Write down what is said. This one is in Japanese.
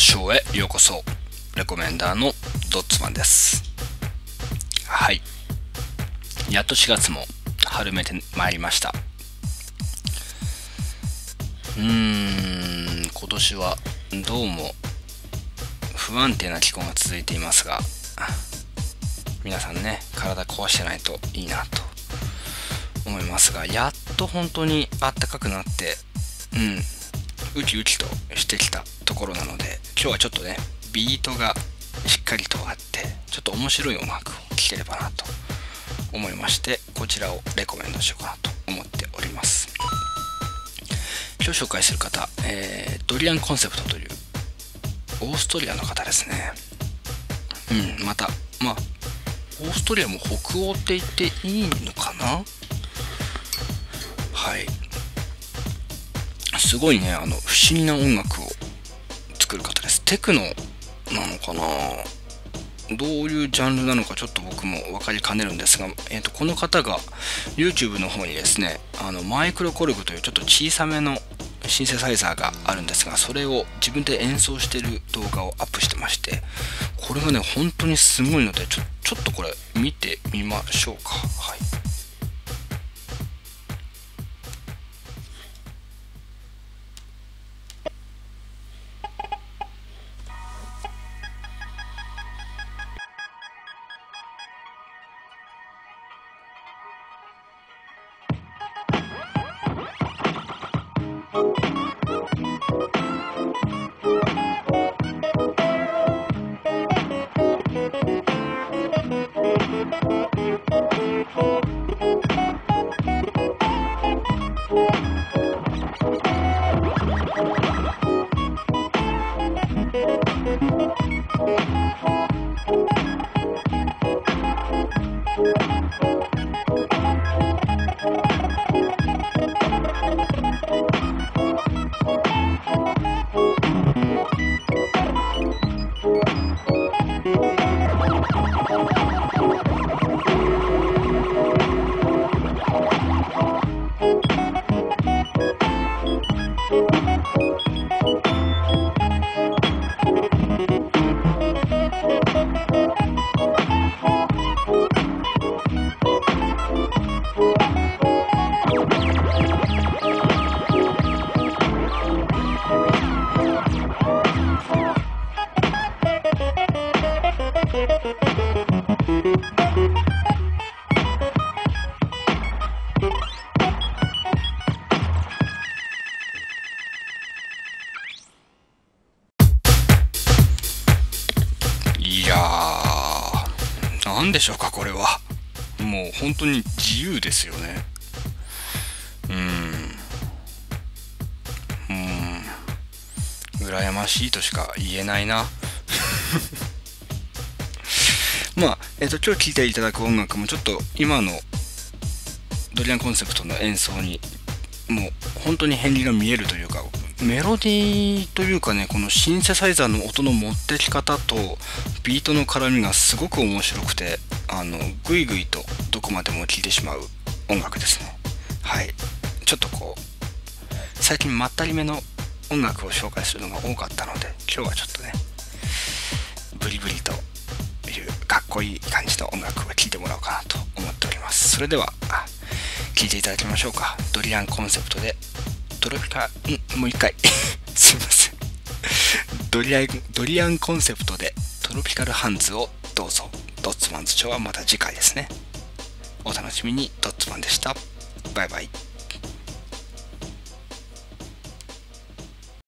ショーへようこそ。レコメンダーのドッツマンです。はい、やっと4月も春めてまいりました。今年はどうも不安定な気候が続いていますが、皆さんね、体壊してないといいなと思いますが、やっと本当に暖かくなってウキウキとしてきたところなので、今日はちょっとね、ビートがしっかりとあってちょっと面白い音楽を聴ければなと思いまして、こちらをレコメンドしようかなと思っております。今日紹介する方、ドリアンコンセプトというオーストリアの方ですね。またオーストリアも北欧って言っていいのかな。はい、すごいね、不思議な音楽を作る方です。テクノなのかな、どういうジャンルなのかちょっと僕も分かりかねるんですが、この方が YouTube の方にですね、マイクロコルグというちょっと小さめのシンセサイザーがあるんですが、それを自分で演奏している動画をアップしてまして、これがね本当にすごいので、ちょっとこれ見てみましょうか。はい、いやー、なんでしょうか、これはもう本当に自由ですよね。羨ましいとしか言えないな。今日聴いていただく音楽もちょっと今のドリアンコンセプトの演奏にもう本当に片鱗が見えるというか、メロディーというかね、このシンセサイザーの音の持ってき方とビートの絡みがすごく面白くて、ぐいぐいとどこまでも聴いてしまう音楽ですね。はい、ちょっと最近まったりめの音楽を紹介するのが多かったので、今日はちょっとね、ブリブリというかっこいい感じの音楽を聴いてもらおうかなと思っております。それでは聴いていただきましょうか。ドリアンコンセプトでトロピカもう一回すいません。ドリアンコンセプトでトロピカルハンズをどうぞ。ドッツマンズショーはまた次回ですね。お楽しみに。ドッツマンでした。バイバイ。